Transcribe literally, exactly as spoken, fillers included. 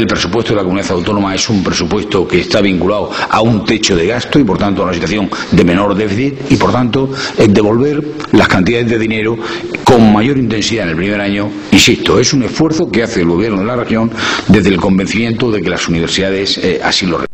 El presupuesto de la comunidad autónoma es un presupuesto que está vinculado a un techo de gasto y, por tanto, a una situación de menor déficit y, por tanto, es devolver las cantidades de dinero con mayor intensidad en el primer año. Insisto, es un esfuerzo que hace el Gobierno de la región desde el convencimiento de que las universidades eh, así lo requieren.